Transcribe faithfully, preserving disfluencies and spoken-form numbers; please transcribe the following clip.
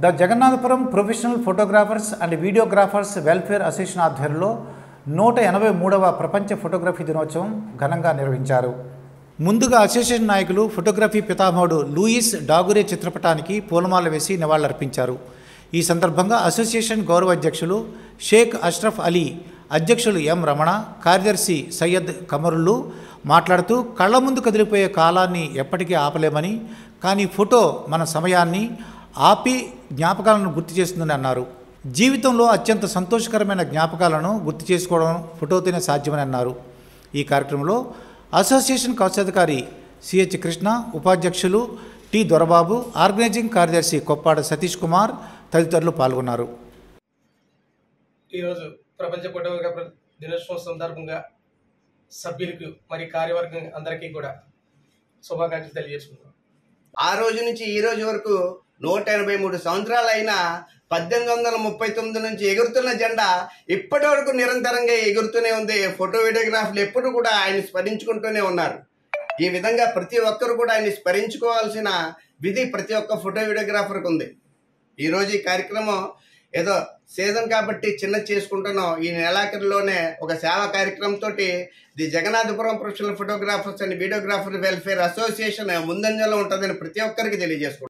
The Jagannathapuram professional photographers and videographers welfare association ఆధ్వర్యంలో నూట ఎనభై మూడవ ప్రపంచ ఫోటోగ్రఫీ దినోత్సవం ఘనంగా నిర్వహించారు. ముందుగా అసోసియేషన్ నాయకులు ఫోటోగ్రఫీ పితామహుడు లూయిస్ డాగురే చిత్రపటానికి పూలమాల వేసి నివాళులర్పించారు. ఈ సందర్భంగా అసోసియేషన్ గౌరవ అధ్యక్షులు షేక్ అష్రఫ్ అలీ, అధ్యక్షులు ఎం రమణ, కార్యదర్శి సయ్యద్ కమరుల్లు మాట్లాడుతూ కళ్ళ ముందు కదిలిపోయే కాలాన్ని ఎప్పటికీ ఆపలేమని, కానీ ఫోటో మన సమయాన్ని ఆపి జ్ఞాపకాలను గుర్తు చేస్తుందని అన్నారు. జీవితంలో అత్యంత సంతోషకరమైన జ్ఞాపకాలను గుర్తు చేసుకోవడం ఫోటోతోనే సాధ్యమని అన్నారు. ఈ కార్యక్రమంలో అసోసియేషన్ కోశాధికారి సిహెచ్ కృష్ణ, ఉపాధ్యక్షులు టి దొరబాబు, ఆర్గనైజింగ్ కార్యదర్శి కొప్పాడ సతీష్ కుమార్ తదితరులు పాల్గొన్నారు. ఈరోజు ప్రపంచ ఫోటోగ్రాఫర్ దినోత్సవం సందర్భంగా సభ్యులకు మరి కార్యవర్గం అందరికీ కూడా శుభాకాంక్షలు తెలియజేసుకుంటున్నాం. ఆ రోజు నుంచి ఈ రోజు వరకు నూట ఎనభై మూడు సంవత్సరాలైనా పద్దెనిమిది వందల ముప్పై తొమ్మిది నుంచి ఎగురుతున్న జెండా ఇప్పటి వరకు నిరంతరంగా ఎగురుతూనే ఉంది. ఫోటో వీడియోగ్రాఫర్లు ఎప్పుడు కూడా ఆయన స్మరించుకుంటూనే ఉన్నారు. ఈ విధంగా ప్రతి ఒక్కరు కూడా ఆయన స్మరించుకోవాల్సిన విధి ప్రతి ఒక్క ఫోటో వీడియోగ్రాఫర్కి ఉంది. ఈరోజు ఈ కార్యక్రమం ఏదో సీజన్ కాబట్టి చిన్న చేసుకుంటున్నాం. ఈ నెలాఖరులోనే ఒక సేవా కార్యక్రమంతో the Jagannathapuram professional photographers and videographer welfare association ముందంజలో ఉంటుందని ప్రతి ఒక్కరికి తెలియజేసుకుంటాం.